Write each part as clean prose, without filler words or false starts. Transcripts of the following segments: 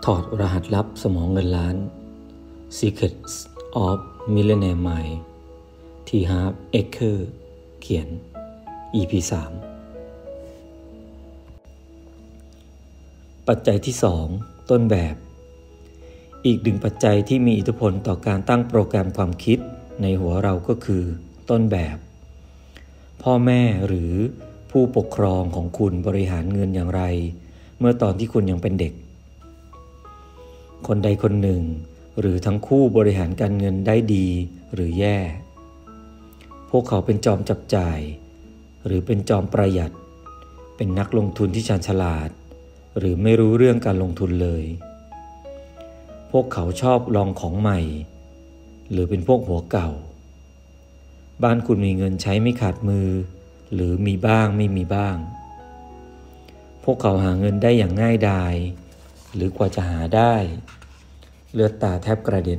ถอดรหัสลับสมองเงินล้าน Secrets of Millionaire Mind ที่ Harv Eker เขียน EP 3 ปัจจัยที่ 2 ต้นแบบ อีกหนึ่งปัจจัยที่มีอิทธิพลต่อการตั้งโปรแกรมความคิดในหัวเราก็คือต้นแบบพ่อแม่หรือผู้ปกครองของคุณบริหารเงินอย่างไรเมื่อตอนที่คุณยังเป็นเด็กคนใดคนหนึ่งหรือทั้งคู่บริหารการเงินได้ดีหรือแย่พวกเขาเป็นจอมจับจ่ายหรือเป็นจอมประหยัดเป็นนักลงทุนที่ชาญฉลาดหรือไม่รู้เรื่องการลงทุนเลยพวกเขาชอบลองของใหม่หรือเป็นพวกหัวเก่าบ้านคุณมีเงินใช้ไม่ขาดมือหรือมีบ้างไม่มีบ้างพวกเขาหาเงินได้อย่างง่ายดายหรือกว่าจะหาได้เลือดตาแทบกระเด็น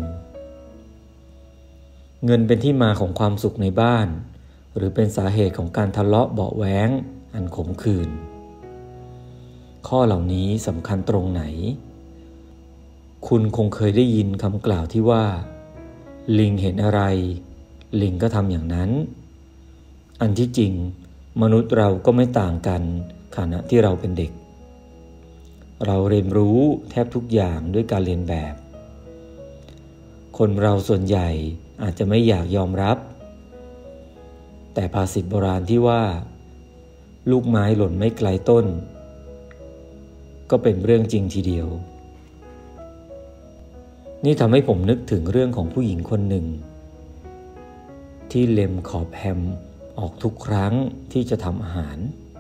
เงินเป็นที่มาของความสุขในบ้านหรือเป็นสาเหตุของการทะเลาะเบาะแว้งอันขมขื่นข้อเหล่านี้สำคัญตรงไหนคุณคงเคยได้ยินคำกล่าวที่ว่าลิงเห็นอะไรลิงก็ทำอย่างนั้นอันที่จริงมนุษย์เราก็ไม่ต่างกันขณะที่เราเป็นเด็กเราเรียนรู้แทบทุกอย่างด้วยการเรียนแบบคนเราส่วนใหญ่อาจจะไม่อยากยอมรับแต่ภาษิตโบราณที่ว่าลูกไม้หล่นไม่ไกลต้นก็เป็นเรื่องจริงทีเดียวนี่ทำให้ผมนึกถึงเรื่องของผู้หญิงคนหนึ่งที่เล็มขอบแฮมออกทุกครั้งที่จะทำอาหาร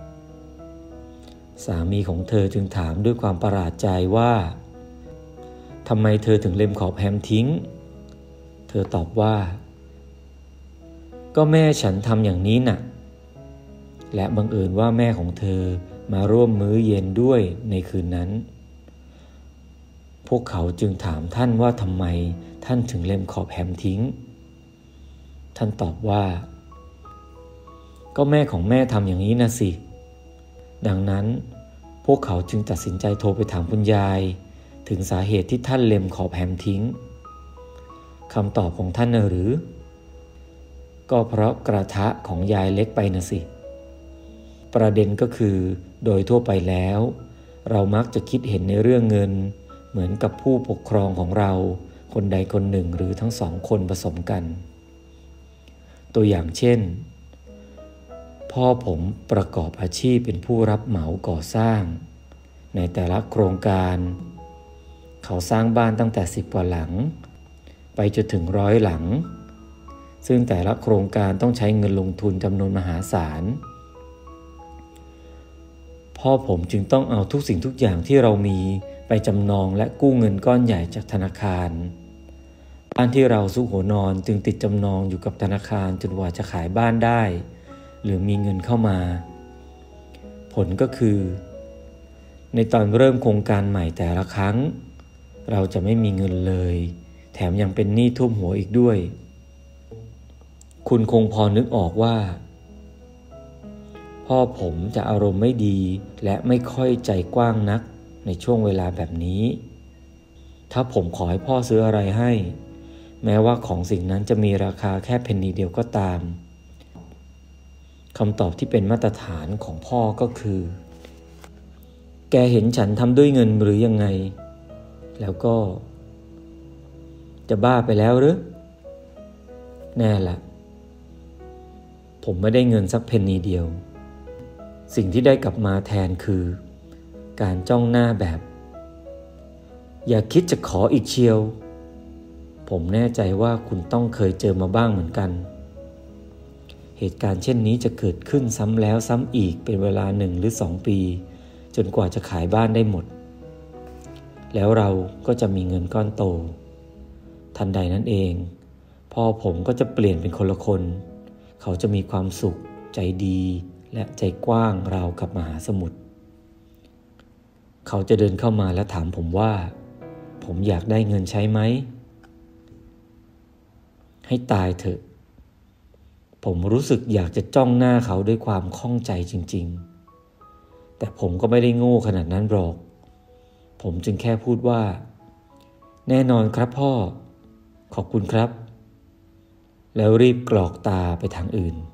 สามีของเธอจึงถามด้วยความประหลาดใจว่าทำไมเธอถึงเล็มขอบแฮมทิ้งเธอตอบว่าก็แม่ฉันทำอย่างนี้น่ะและบังเอิญว่าแม่ของเธอมาร่วมมื้อเย็นด้วยในคืนนั้นพวกเขาจึงถามท่านว่าทำไมท่านถึงเล็มขอบแฮมทิ้งท่านตอบว่าก็แม่ของแม่ทำอย่างนี้นะสิดังนั้นพวกเขาจึงตัดสินใจโทรไปถามคุณยายถึงสาเหตุที่ท่านเล็มขอบแฮมทิ้งคำตอบของท่านหรือก็เพราะกระทะของยายเล็กไปนะสิประเด็นก็คือโดยทั่วไปแล้วเรามักจะคิดเห็นในเรื่องเงินเหมือนกับผู้ปกครองของเราคนใดคนหนึ่งหรือทั้งสองคนผสมกันตัวอย่างเช่นพ่อผมประกอบอาชีพเป็นผู้รับเหมาก่อสร้างในแต่ละโครงการเขาสร้างบ้านตั้งแต่10 กว่าหลังไปจนถึง100 หลังซึ่งแต่ละโครงการต้องใช้เงินลงทุนจำนวนมหาศาลพ่อผมจึงต้องเอาทุกสิ่งทุกอย่างที่เรามีไปจำนองและกู้เงินก้อนใหญ่จากธนาคารบ้านที่เราซุกหัวนอนจึงติดจำนองอยู่กับธนาคารจนกว่าจะขายบ้านได้หรือมีเงินเข้ามาผลก็คือในตอนเริ่มโครงการใหม่แต่ละครั้งเราจะไม่มีเงินเลยแถมยังเป็นหนี้ท่วมหัวอีกด้วยคุณคงพอนึกออกว่าพ่อผมจะอารมณ์ไม่ดีและไม่ค่อยใจกว้างนักในช่วงเวลาแบบนี้ถ้าผมขอให้พ่อซื้ออะไรให้แม้ว่าของสิ่งนั้นจะมีราคาแค่เพนนีเดียวก็ตามคำตอบที่เป็นมาตรฐานของพ่อก็คือแกเห็นฉันทำด้วยเงินหรือยังไงแล้วก็จะบ้าไปแล้วหรือแน่ละผมไม่ได้เงินสักเพนนีเดียวสิ่งที่ได้กลับมาแทนคือการจ้องหน้าแบบอย่าคิดจะขออีกเชียวผมแน่ใจว่าคุณต้องเคยเจอมาบ้างเหมือนกันเหตุการณ์เช่นนี้จะเกิดขึ้นซ้ำแล้วซ้ำอีกเป็นเวลา1 หรือ 2 ปีจนกว่าจะขายบ้านได้หมดแล้วเราก็จะมีเงินก้อนโตทันใดนั้นเองพ่อผมก็จะเปลี่ยนเป็นคนละคนเขาจะมีความสุขใจดีและใจกว้างราวกับมหาสมุทรเขาจะเดินเข้ามาและถามผมว่าผมอยากได้เงินใช้ไหมให้ตายเถอะผมรู้สึกอยากจะจ้องหน้าเขาด้วยความข้องใจจริงๆแต่ผมก็ไม่ได้โง่ขนาดนั้นหรอกผผมจึงแค่พูดว่าแน่นอนครับพ่อขอบคุณครับแล้วรีบกรอกตาไปทางอื่น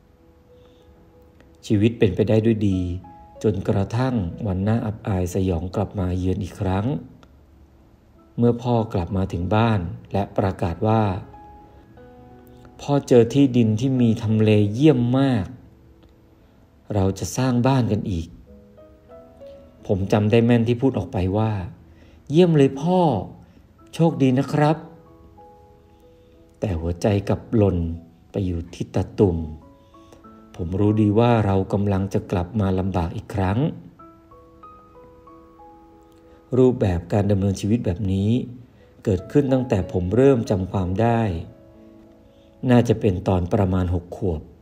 ชีวิตเป็นไปได้ด้วยดีจนกระทั่งวันน่าอับอายสยองกลับมาเยือนอีกครั้งเมื่อพ่อกลับมาถึงบ้านและประกาศว่าพ่อเจอที่ดินที่มีทำเลเยี่ยมมากเราจะสร้างบ้านกันอีกผมจำได้แม่นที่พูดออกไปว่าเยี่ยมเลยพ่อโชคดีนะครับแต่หัวใจกลับหล่นไปอยู่ที่ตาตุ่มผมรู้ดีว่าเรากำลังจะกลับมาลำบากอีกครั้งรูปแบบการดำเนินชีวิตแบบนี้เกิดขึ้นตั้งแต่ผมเริ่มจำความได้น่าจะเป็นตอนประมาณ6 ขวบ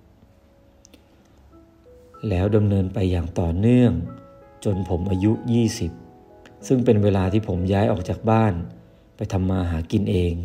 แล้วดำเนินไปอย่างต่อเนื่องจนผมอายุ20ซึ่งเป็นเวลาที่ผมย้ายออกจากบ้านไปทำมาหากินเอง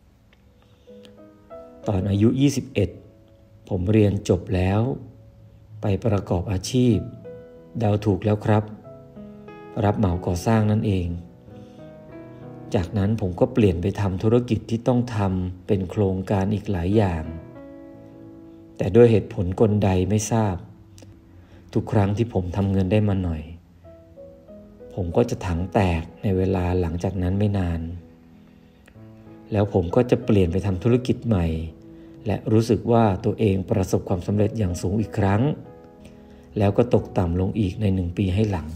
ตอนอายุ21ผมเรียนจบแล้วไปประกอบอาชีพเดาถูกแล้วครับรับเหมาก่อสร้างนั่นเองจากนั้นผมก็เปลี่ยนไปทำธุรกิจที่ต้องทำเป็นโครงการอีกหลายอย่างแต่ด้วยเหตุผลกลใดไม่ทราบทุกครั้งที่ผมทำเงินได้มาหน่อยผมก็จะถังแตกในเวลาหลังจากนั้นไม่นานแล้วผมก็จะเปลี่ยนไปทำธุรกิจใหม่และรู้สึกว่าตัวเองประสบความสำเร็จอย่างสูงอีกครั้งแล้วก็ตกต่ำลงอีกใน1 ปีให้หลัง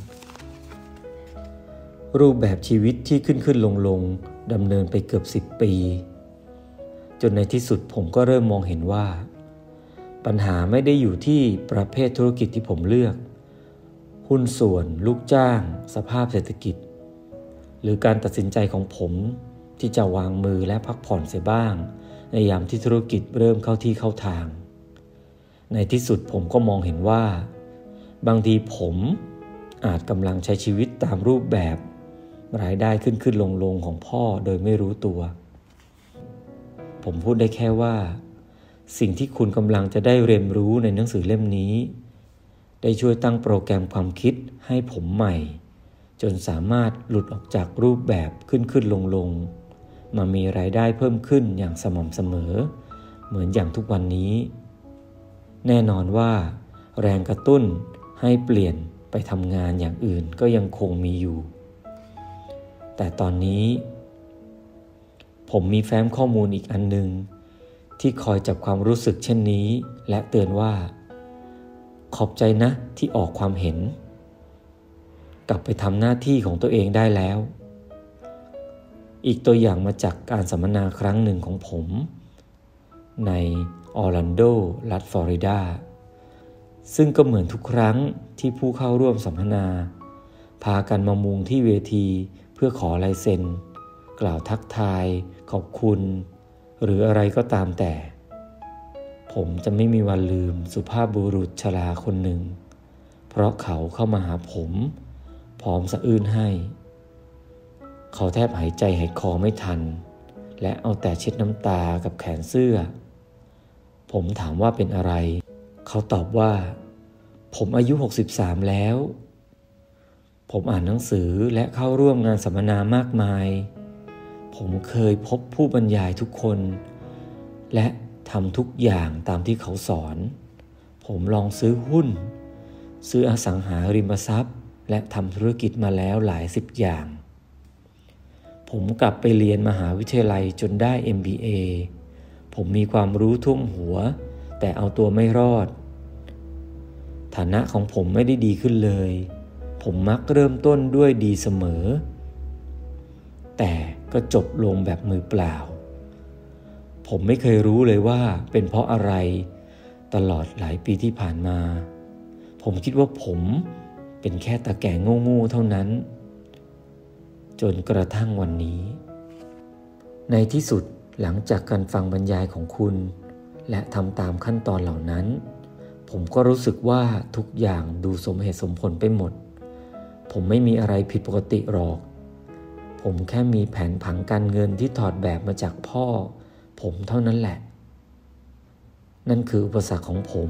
รูปแบบชีวิตที่ขึ้นลงดำเนินไปเกือบ10 ปีจนในที่สุดผมก็เริ่มมองเห็นว่าปัญหาไม่ได้อยู่ที่ประเภทธุรกิจที่ผมเลือกหุ้นส่วนลูกจ้างสภาพเศรษฐกิจหรือการตัดสินใจของผมที่จะวางมือและพักผ่อนเสียบ้างในยามที่ธุรกิจเริ่มเข้าที่เข้าทางในที่สุดผมก็มองเห็นว่าบางทีผมอาจกำลังใช้ชีวิตตามรูปแบบรายได้ขึ้นลงของพ่อโดยไม่รู้ตัวผมพูดได้แค่ว่าสิ่งที่คุณกำลังจะได้เรียนรู้ในหนังสือเล่มนี้ได้ช่วยตั้งโปรแกรมความคิดให้ผมใหม่จนสามารถหลุดออกจากรูปแบบขึ้นลงมามีรายได้เพิ่มขึ้นอย่างสม่ำเสมอเหมือนอย่างทุกวันนี้แน่นอนว่าแรงกระตุ้นให้เปลี่ยนไปทำงานอย่างอื่นก็ยังคงมีอยู่แต่ตอนนี้ผมมีแฟ้มข้อมูลอีกอันนึงที่คอยจับความรู้สึกเช่นนี้และเตือนว่าขอบใจนะที่ออกความเห็นกลับไปทำหน้าที่ของตัวเองได้แล้วอีกตัวอย่างมาจากการสัมมนาครั้งหนึ่งของผมในออร์แลนโดรัฐฟลอริดาซึ่งก็เหมือนทุกครั้งที่ผู้เข้าร่วมสัมมนาพากันมามุงที่เวทีเพื่อขอลายเซ็นกล่าวทักทายขอบคุณหรืออะไรก็ตามแต่ผมจะไม่มีวันลืมสุภาพบุรุษชราคนหนึ่งเพราะเขาเข้ามาหาผมพร้อมสะอื้นให้เขาแทบหายใจหายคอไม่ทันและเอาแต่เช็ดน้ำตากับแขนเสื้อผมถามว่าเป็นอะไรเขาตอบว่าผมอายุ63แล้วผมอ่านหนังสือและเข้าร่วมงานสัมมนามากมายผมเคยพบผู้บรรยายทุกคนและทำทุกอย่างตามที่เขาสอนผมลองซื้อหุ้นซื้ออสังหาริมทรัพย์และทำธุรกิจมาแล้วหลาย10 อย่างผมกลับไปเรียนมหาวิทยาลัยจนได้ MBA ผมมีความรู้ท่วมหัวแต่เอาตัวไม่รอดฐานะของผมไม่ได้ดีขึ้นเลยผมมักเริ่มต้นด้วยดีเสมอแต่ก็จบลงแบบมือเปล่าผมไม่เคยรู้เลยว่าเป็นเพราะอะไรตลอดหลายปีที่ผ่านมาผมคิดว่าผมเป็นแค่ตาแก่โง่ๆเท่านั้นจนกระทั่งวันนี้ในที่สุดหลังจากการฟังบรรยายของคุณและทำตามขั้นตอนเหล่านั้นผมก็รู้สึกว่าทุกอย่างดูสมเหตุสมผลไปหมดผมไม่มีอะไรผิดปกติหรอกผมแค่มีแผนผังการเงินที่ถอดแบบมาจากพ่อผมเท่านั้นแหละนั่นคืออุปสรรคของผม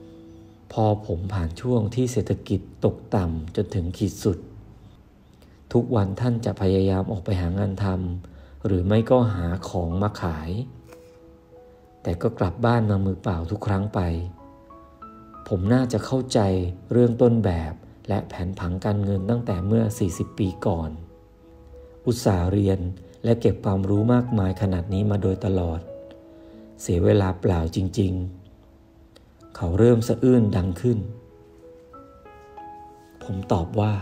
พอผมผ่านช่วงที่เศรษฐกิจตกต่ำจนถึงขีดสุดทุกวันท่านจะพยายามออกไปหางานทำหรือไม่ก็หาของมาขายแต่ก็กลับบ้านมามือเปล่าทุกครั้งไปผมน่าจะเข้าใจเรื่องต้นแบบและแผนผังการเงินตั้งแต่เมื่อ40 ปีก่อนอุตส่าห์เรียนและเก็บความรู้มากมายขนาดนี้มาโดยตลอดเสียเวลาเปล่าจริงๆเขาเริ่มสะอื้นดังขึ้นผมตอบว่า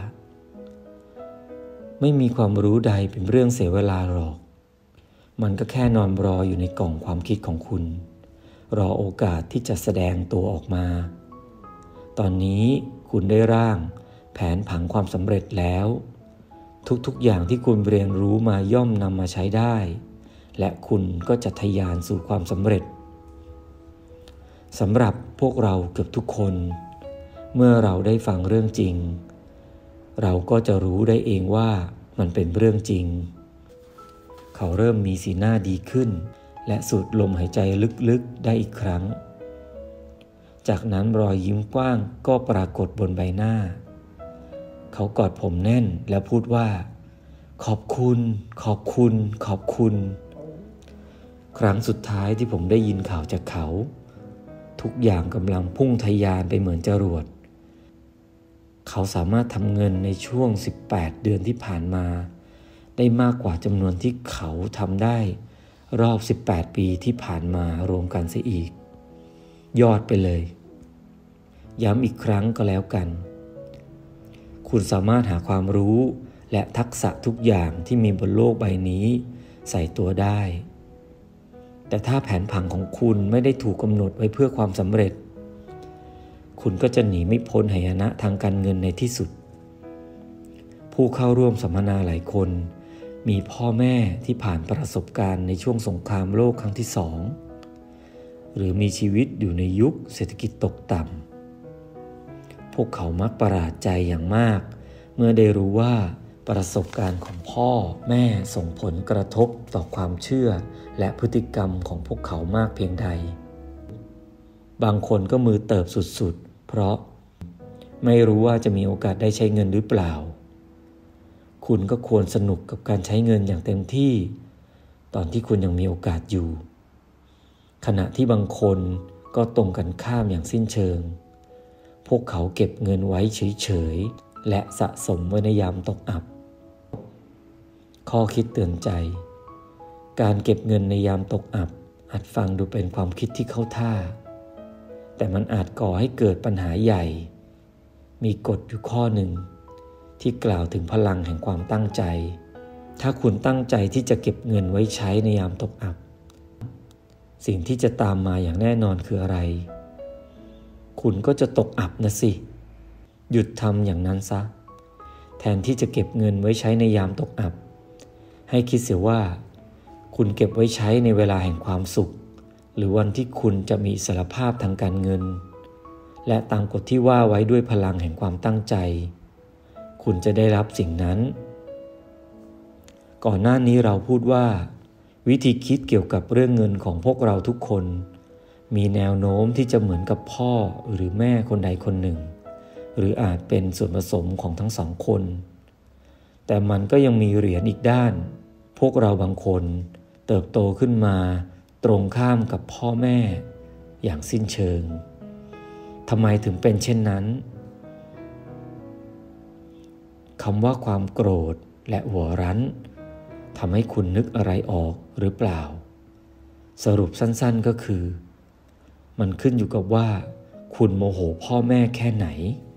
ไม่มีความรู้ใดเป็นเรื่องเสียเวลาหรอกมันก็แค่นอนรออยู่ในกล่องความคิดของคุณรอโอกาสที่จะแสดงตัวออกมาตอนนี้คุณได้ร่างแผนผังความสำเร็จแล้วทุกๆอย่างที่คุณเรียนรู้มาย่อมนำมาใช้ได้และคุณก็จะทะยานสู่ความสำเร็จสำหรับพวกเราเกือบทุกคนเมื่อเราได้ฟังเรื่องจริงเราก็จะรู้ได้เองว่ามันเป็นเรื่องจริงเขาเริ่มมีสีหน้าดีขึ้นและสูดลมหายใจลึกๆได้อีกครั้งจากนั้นรอยยิ้มกว้างก็ปรากฏบนใบหน้าเขากอดผมแน่นและพูดว่าขอบคุณขอบคุณขอบคุณครั้งสุดท้ายที่ผมได้ยินข่าวจากเขาทุกอย่างกำลังพุ่งทะยานไปเหมือนจรวดเขาสามารถทำเงินในช่วง18 เดือนที่ผ่านมาได้มากกว่าจำนวนที่เขาทำได้รอบ18 ปีที่ผ่านมารวมกันเสียอีกยอดไปเลยย้ำอีกครั้งก็แล้วกันคุณสามารถหาความรู้และทักษะทุกอย่างที่มีบนโลกใบนี้ใส่ตัวได้แต่ถ้าแผนผังของคุณไม่ได้ถูกกำหนดไว้เพื่อความสำเร็จคุณก็จะหนีไม่พ้นหายนะทางการเงินในที่สุดผู้เข้าร่วมสัมมนาหลายคนมีพ่อแม่ที่ผ่านประสบการณ์ในช่วงสงครามโลกครั้งที่2หรือมีชีวิตอยู่ในยุคเศรษฐกิจตกต่ำพวกเขามักประหลาดใจอย่างมากเมื่อได้รู้ว่าประสบการณ์ของพ่อแม่ส่งผลกระทบต่อความเชื่อและพฤติกรรมของพวกเขามากเพียงใดบางคนก็มือเติบสุดๆเพราะไม่รู้ว่าจะมีโอกาสได้ใช้เงินหรือเปล่าคุณก็ควรสนุกกับการใช้เงินอย่างเต็มที่ตอนที่คุณยังมีโอกาสอยู่ขณะที่บางคนก็ตรงกันข้ามอย่างสิ้นเชิงพวกเขาเก็บเงินไว้เฉยๆและสะสมไว้ในยามตกอับข้อคิดเตือนใจการเก็บเงินในยามตกอับอาจฟังดูเป็นความคิดที่เข้าท่าแต่มันอาจก่อให้เกิดปัญหาใหญ่มีกฎอยู่ข้อหนึ่งที่กล่าวถึงพลังแห่งความตั้งใจถ้าคุณตั้งใจที่จะเก็บเงินไว้ใช้ในยามตกอับสิ่งที่จะตามมาอย่างแน่นอนคืออะไรคุณก็จะตกอับนะสิหยุดทำอย่างนั้นซะแทนที่จะเก็บเงินไว้ใช้ในยามตกอับให้คิดเสียว่าคุณเก็บไว้ใช้ในเวลาแห่งความสุขหรือวันที่คุณจะมีอิสรภาพทางการเงินและตามกฎที่ว่าไว้ด้วยพลังแห่งความตั้งใจคุณจะได้รับสิ่งนั้นก่อนหน้านี้เราพูดว่าวิธีคิดเกี่ยวกับเรื่องเงินของพวกเราทุกคนมีแนวโน้มที่จะเหมือนกับพ่อหรือแม่คนใดคนหนึ่งหรืออาจเป็นส่วนผสมของทั้งสองคนแต่มันก็ยังมีเหรียญอีกด้านพวกเราบางคนเติบโตขึ้นมาตรงข้ามกับพ่อแม่อย่างสิ้นเชิงทำไมถึงเป็นเช่นนั้นคำว่าความโกรธและหัวรั้นทำให้คุณนึกอะไรออกหรือเปล่าสรุปสั้นๆก็คือมันขึ้นอยู่กับว่าคุณโมโหพ่อแม่แค่ไหน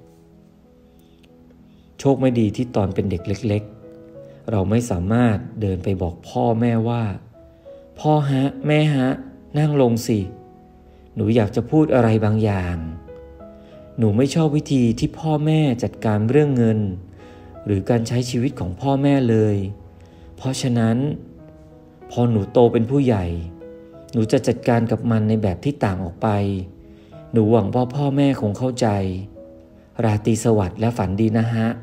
โชคไม่ดีที่ตอนเป็นเด็กเล็กๆเราไม่สามารถเดินไปบอกพ่อแม่ว่าพ่อฮะแม่ฮะนั่งลงสิหนูอยากจะพูดอะไรบางอย่างหนูไม่ชอบวิธีที่พ่อแม่จัดการเรื่องเงินหรือการใช้ชีวิตของพ่อแม่เลยเพราะฉะนั้นพอหนูโตเป็นผู้ใหญ่หนูจะจัดการกับมันในแบบที่ต่างออกไปหนูหวังว่าพ่อแม่คงเข้าใจราตรีสวัสดิ์และฝันดีนะฮะ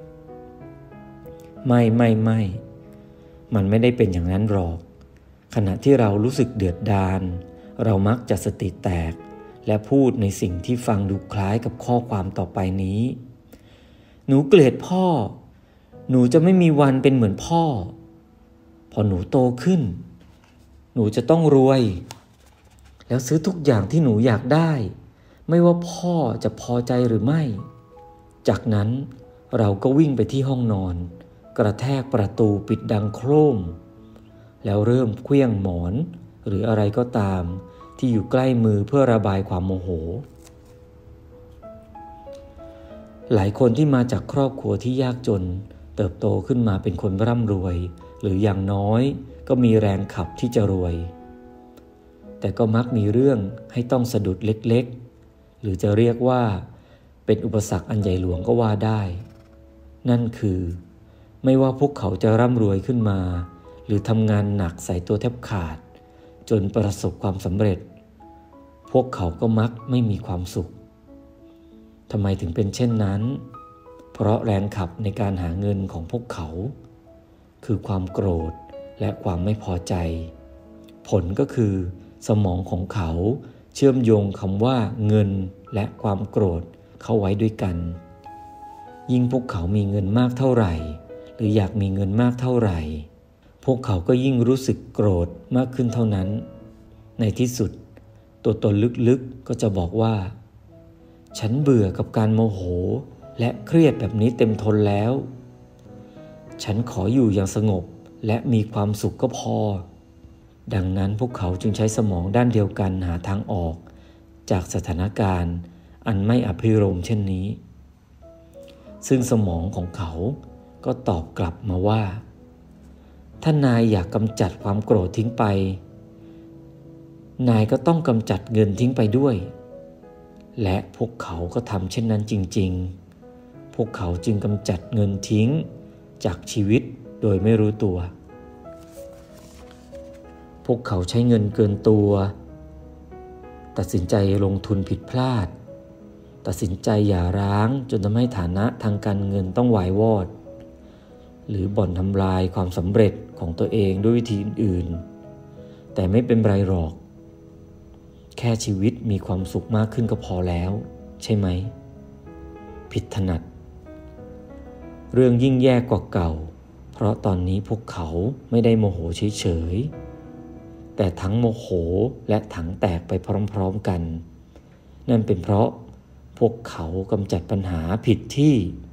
ไม่มันไม่ได้เป็นอย่างนั้นหรอกขณะที่เรารู้สึกเดือดดาลเรามักจะสติแตกและพูดในสิ่งที่ฟังดูคล้ายกับข้อความต่อไปนี้หนูเกลียดพ่อหนูจะไม่มีวันเป็นเหมือนพ่อพอหนูโตขึ้นหนูจะต้องรวยแล้วซื้อทุกอย่างที่หนูอยากได้ไม่ว่าพ่อจะพอใจหรือไม่จากนั้นเราก็วิ่งไปที่ห้องนอนกระแทกประตูปิดดังโครมแล้วเริ่มเคลื่องหมอนหรืออะไรก็ตามที่อยู่ใกล้มือเพื่อระบายความโมโหหลายคนที่มาจากครอบครัวที่ยากจนเติบโตขึ้นมาเป็นคนร่ำรวยหรืออย่างน้อยก็มีแรงขับที่จะรวยแต่ก็มักมีเรื่องให้ต้องสะดุดเล็กๆหรือจะเรียกว่าเป็นอุปสรรคอันใหญ่หลวงก็ว่าได้นั่นคือไม่ว่าพวกเขาจะร่ำรวยขึ้นมาหรือทำงานหนักใส่ตัวแทบขาดจนประสบความสำเร็จพวกเขาก็มักไม่มีความสุขทำไมถึงเป็นเช่นนั้นเพราะแรงขับในการหาเงินของพวกเขาคือความโกรธและความไม่พอใจผลก็คือสมองของเขาเชื่อมโยงคำว่าเงินและความโกรธเข้าไว้ด้วยกันยิ่งพวกเขามีเงินมากเท่าไหร่หรืออยากมีเงินมากเท่าไหร่พวกเขาก็ยิ่งรู้สึกโกรธมากขึ้นเท่านั้นในที่สุดตัวตนลึกๆก็จะบอกว่าฉันเบื่อกับการโมโหและเครียดแบบนี้เต็มทนแล้วฉันขออยู่อย่างสงบและมีความสุขก็พอดังนั้นพวกเขาจึงใช้สมองด้านเดียวกันหาทางออกจากสถานการณ์อันไม่อภิรมย์เช่นนี้ซึ่งสมองของเขาก็ตอบกลับมาว่าถ้านายอยากกำจัดความโกรธทิ้งไปนายก็ต้องกำจัดเงินทิ้งไปด้วยและพวกเขาก็ทำเช่นนั้นจริงๆพวกเขาจึงกำจัดเงินทิ้งจากชีวิตโดยไม่รู้ตัวพวกเขาใช้เงินเกินตัวตัดสินใจลงทุนผิดพลาดตัดสินใจหย่าร้างจนทำให้ฐานะทางการเงินต้องวายวอดหรือบ่อนทำลายความสำเร็จของตัวเองด้วยวิธีอื่นๆแต่ไม่เป็นไรหรอกแค่ชีวิตมีความสุขมากขึ้นก็พอแล้วใช่ไหมผิดถนัดเรื่องยิ่งแย่กว่าเก่าเพราะตอนนี้พวกเขาไม่ได้โมโหเฉยๆแต่ทั้งโมโหและถังแตกไปพร้อมๆกันนั่นเป็นเพราะพวกเขากำจัดปัญหาผิดที่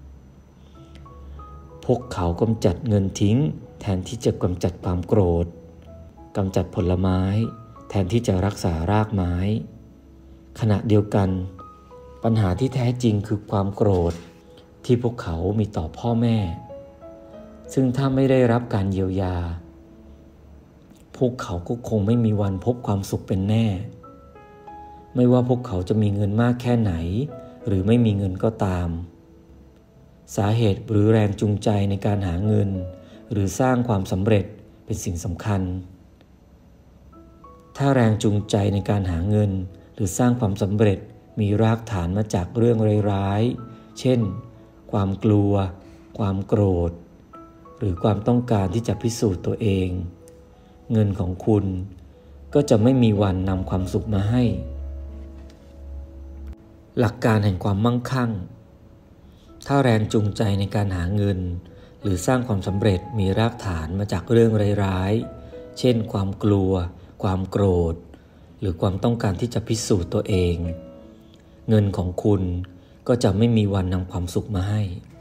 พวกเขากำจัดเงินทิ้งแทนที่จะกำจัดความโกรธกำจัดผลไม้แทนที่จะรักษารากไม้ขณะเดียวกันปัญหาที่แท้จริงคือความโกรธที่พวกเขามีต่อพ่อแม่ซึ่งถ้าไม่ได้รับการเยียวยาพวกเขาก็คงไม่มีวันพบความสุขเป็นแน่ไม่ว่าพวกเขาจะมีเงินมากแค่ไหนหรือไม่มีเงินก็ตามสาเหตุหรือแรงจูงใจในการหาเงินหรือสร้างความสำเร็จเป็นสิ่งสำคัญถ้าแรงจูงใจในการหาเงินหรือสร้างความสำเร็จมีรากฐานมาจากเรื่องร้ายๆเช่นความกลัวความโกรธหรือความต้องการที่จะพิสูจน์ตัวเองเงินของคุณก็จะไม่มีวันนำความสุขมาให้หลักการแห่งความมั่งคั่งถ้าแรงจูงใจในการหาเงินหรือสร้างความสำเร็จมีรากฐานมาจากเรื่องร้ายๆเช่นความกลัวความโกรธหรือความต้องการที่จะพิสูจน์ตัวเองเงินของคุณก็จะไม่มีวันนำความสุขมาให้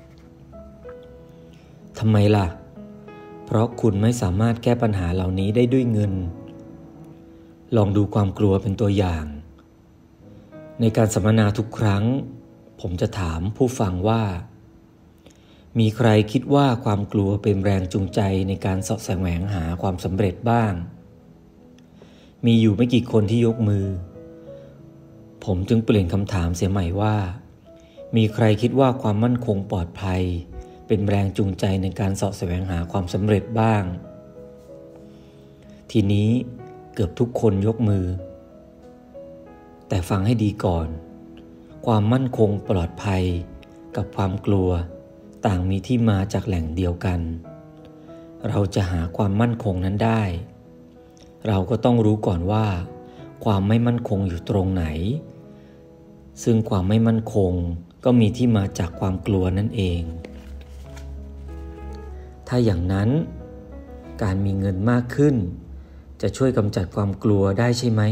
ทำไมล่ะเพราะคุณไม่สามารถแก้ปัญหาเหล่านี้ได้ด้วยเงินลองดูความกลัวเป็นตัวอย่างในการสัมมนาทุกครั้งผมจะถามผู้ฟังว่ามีใครคิดว่าความกลัวเป็นแรงจูงใจในการเสาะแสวงหาความสำเร็จบ้างมีอยู่ไม่กี่คนที่ยกมือผมจึงเปลี่ยนคำถามเสียใหม่ว่ามีใครคิดว่าความมั่นคงปลอดภัยเป็นแรงจูงใจในการเสาะแสวงหาความสำเร็จบ้างทีนี้เกือบทุกคนยกมือแต่ฟังให้ดีก่อนความมั่นคงปลอดภัยกับความกลัวต่างมีที่มาจากแหล่งเดียวกันเราจะหาความมั่นคงนั้นได้เราก็ต้องรู้ก่อนว่าความไม่มั่นคงอยู่ตรงไหนซึ่งความไม่มั่นคงก็มีที่มาจากความกลัวนั่นเองถ้าอย่างนั้นการมีเงินมากขึ้นจะช่วยกำจัดความกลัวได้ใช่ไหม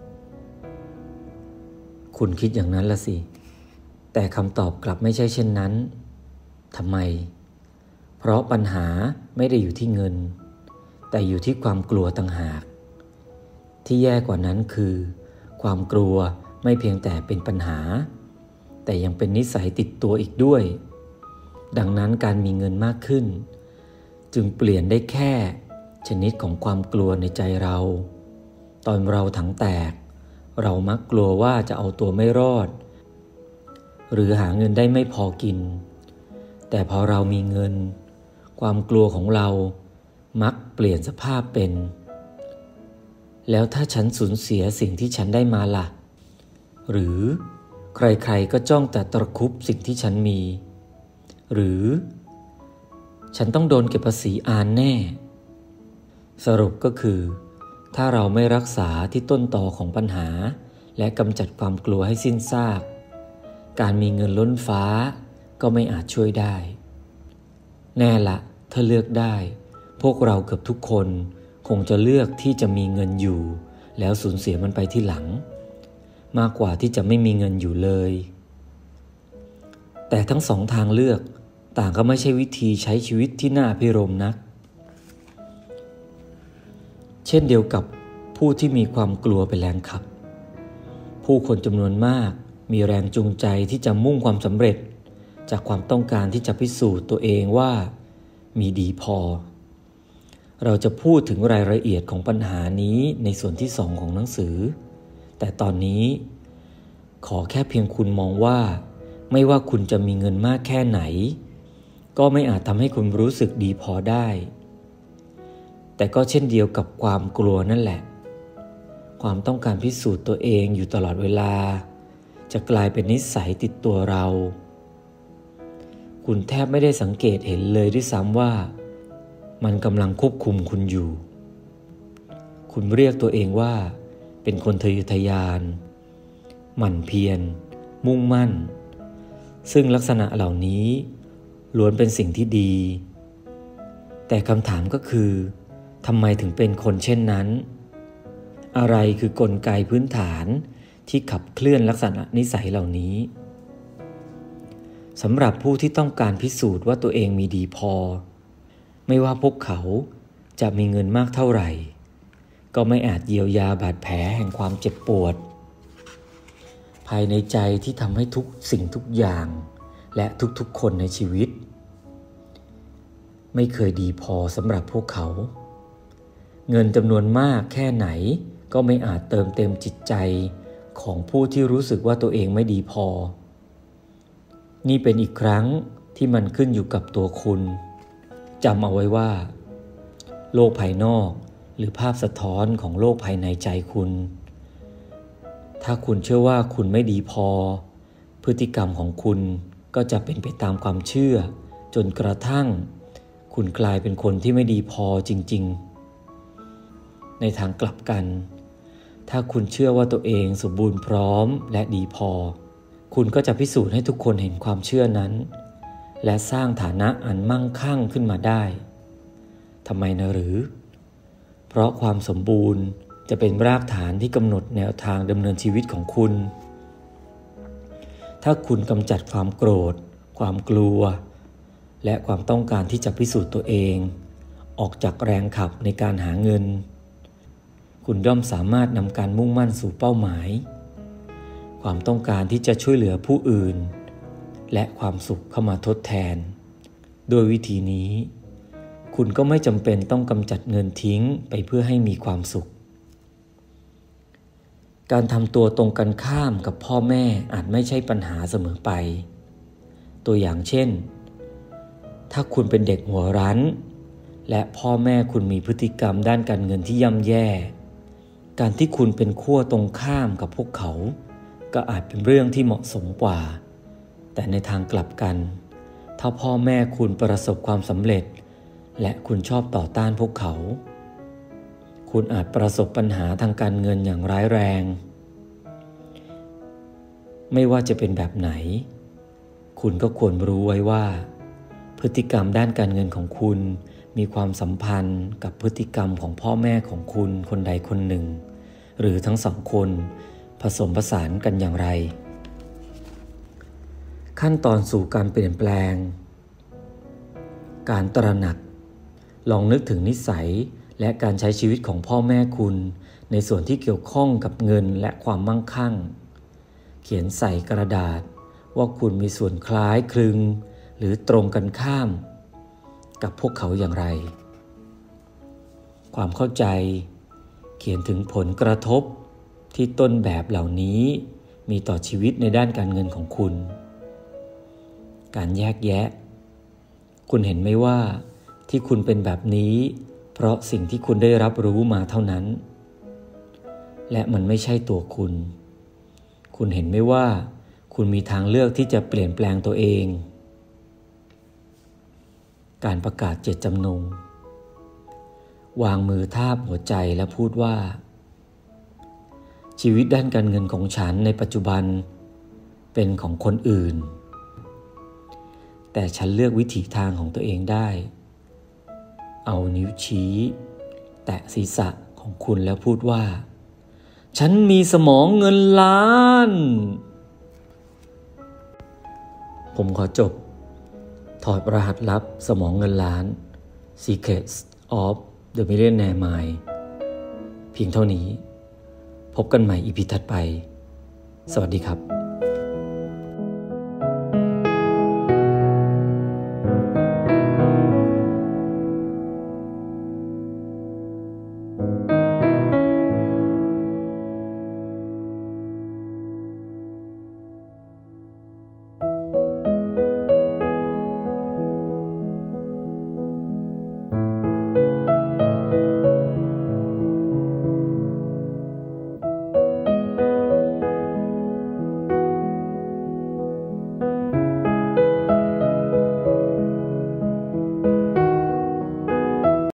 คุณคิดอย่างนั้นละสิแต่คำตอบกลับไม่ใช่เช่นนั้นทำไมเพราะปัญหาไม่ได้อยู่ที่เงินแต่อยู่ที่ความกลัวต่างหากที่แย่กว่านั้นคือความกลัวไม่เพียงแต่เป็นปัญหาแต่ยังเป็นนิสัยติดตัวอีกด้วยดังนั้นการมีเงินมากขึ้นจึงเปลี่ยนได้แค่ชนิดของความกลัวในใจเราตอนเราถังแตกเรามักกลัวว่าจะเอาตัวไม่รอดหรือหาเงินได้ไม่พอกินแต่พอเรามีเงินความกลัวของเรามักเปลี่ยนสภาพเป็นแล้วถ้าฉันสูญเสียสิ่งที่ฉันได้มาล่ะหรือใครๆก็จ้องแต่ตะคุบสิ่งที่ฉันมีหรือฉันต้องโดนเก็บภาษีอาแน่สรุปก็คือถ้าเราไม่รักษาที่ต้นตอของปัญหาและกำจัดความกลัวให้สิ้นซากการมีเงินล้นฟ้าก็ไม่อาจช่วยได้แน่ละถ้าเลือกได้พวกเราเกือบทุกคนคงจะเลือกที่จะมีเงินอยู่แล้วสูญเสียมันไปที่หลังมากกว่าที่จะไม่มีเงินอยู่เลยแต่ทั้งสองทางเลือกต่างก็ไม่ใช่วิธีใช้ชีวิตที่น่าพิรมนักเช่นเดียวกับผู้ที่มีความกลัวเป็นแรงขับผู้คนจำนวนมากมีแรงจูงใจที่จะมุ่งความสำเร็จจากความต้องการที่จะพิสูจน์ตัวเองว่ามีดีพอเราจะพูดถึงรายละเอียดของปัญหานี้ในส่วนที่2ของหนังสือแต่ตอนนี้ขอแค่เพียงคุณมองว่าไม่ว่าคุณจะมีเงินมากแค่ไหนก็ไม่อาจทำให้คุณรู้สึกดีพอได้แต่ก็เช่นเดียวกับความกลัวนั่นแหละความต้องการพิสูจน์ตัวเองอยู่ตลอดเวลาจะกลายเป็นนิสัยติดตัวเราคุณแทบไม่ได้สังเกตเห็นเลยด้วยซ้ำว่ามันกำลังควบคุมคุณอยู่คุณเรียกตัวเองว่าเป็นคนทะเยอทะยานหมั่นเพียรมุ่งมั่นซึ่งลักษณะเหล่านี้ล้วนเป็นสิ่งที่ดีแต่คำถามก็คือทำไมถึงเป็นคนเช่นนั้นอะไรคือกลไกพื้นฐานที่ขับเคลื่อนลักษณะนิสัยเหล่านี้สำหรับผู้ที่ต้องการพิสูจน์ว่าตัวเองมีดีพอไม่ว่าพวกเขาจะมีเงินมากเท่าไหร่ก็ไม่อาจเยียวยาบาดแผลแห่งความเจ็บปวดภายในใจที่ทำให้ทุกสิ่งทุกอย่างและทุกๆคนในชีวิตไม่เคยดีพอสำหรับพวกเขาเงินจำนวนมากแค่ไหนก็ไม่อาจเติมเต็มจิตใจของผู้ที่รู้สึกว่าตัวเองไม่ดีพอนี่เป็นอีกครั้งที่มันขึ้นอยู่กับตัวคุณจำเอาไว้ว่าโลกภายนอกหรือภาพสะท้อนของโลกภายในใจคุณถ้าคุณเชื่อว่าคุณไม่ดีพอพฤติกรรมของคุณก็จะเป็นไปตามความเชื่อจนกระทั่งคุณกลายเป็นคนที่ไม่ดีพอจริงๆในทางกลับกันถ้าคุณเชื่อว่าตัวเองสมบูรณ์พร้อมและดีพอคุณก็จะพิสูจน์ให้ทุกคนเห็นความเชื่อนั้นและสร้างฐานะอันมั่งคั่งขึ้นมาได้ทำไมนะหรือเพราะความสมบูรณ์จะเป็นรากฐานที่กำหนดแนวทางดำเนินชีวิตของคุณถ้าคุณกำจัดความโกรธความกลัวและความต้องการที่จะพิสูจน์ตัวเองออกจากแรงขับในการหาเงินคุณย่อมสามารถนำการมุ่งมั่นสู่เป้าหมายความต้องการที่จะช่วยเหลือผู้อื่นและความสุขเข้ามาทดแทนโดยวิธีนี้คุณก็ไม่จำเป็นต้องกำจัดเงินทิ้งไปเพื่อให้มีความสุขการทำตัวตรงกันข้ามกับพ่อแม่อาจไม่ใช่ปัญหาเสมอไปตัวอย่างเช่นถ้าคุณเป็นเด็กหัวรั้นและพ่อแม่คุณมีพฤติกรรมด้านการเงินที่ย่ำแย่การที่คุณเป็นขั้วตรงข้ามกับพวกเขาก็อาจเป็นเรื่องที่เหมาะสมกว่าแต่ในทางกลับกันถ้าพ่อแม่คุณประสบความสำเร็จและคุณชอบต่อต้านพวกเขาคุณอาจประสบปัญหาทางการเงินอย่างร้ายแรงไม่ว่าจะเป็นแบบไหนคุณก็ควรรู้ไว้ว่าพพฤติกรรมด้านการเงินของคุณมีความสัมพันธ์กับพฤติกรรมของพ่อแม่ของคุณคนใดคนหนึ่งหรือทั้งสองคนผสมผสานกันอย่างไรขั้นตอนสู่การเปลี่ยนแปลงการตระหนักลองนึกถึงนิสัยและการใช้ชีวิตของพ่อแม่คุณในส่วนที่เกี่ยวข้องกับเงินและความมั่งคั่งเขียนใส่กระดาษว่าคุณมีส่วนคล้ายคลึงหรือตรงกันข้ามกับพวกเขาอย่างไรความเข้าใจเขียนถึงผลกระทบที่ต้นแบบเหล่านี้มีต่อชีวิตในด้านการเงินของคุณการแยกแยะคุณเห็นไหมว่าที่คุณเป็นแบบนี้เพราะสิ่งที่คุณได้รับรู้มาเท่านั้นและมันไม่ใช่ตัวคุณคุณเห็นไหมว่าคุณมีทางเลือกที่จะเปลี่ยนแปลงตัวเองการประกาศเจตจำนงวางมือทาบหัวใจและพูดว่าชีวิตด้านการเงินของฉันในปัจจุบันเป็นของคนอื่นแต่ฉันเลือกวิถีทางของตัวเองได้เอานิ้วชี้แตะศีรษะของคุณแล้วพูดว่าฉันมีสมองเงินล้านผมขอจบถอดรหัสลับสมองเงินล้าน Secrets of the Millionaire Mind เพียงเท่านี้พบกันใหม่ EP ถัดไปสวัสดีครับ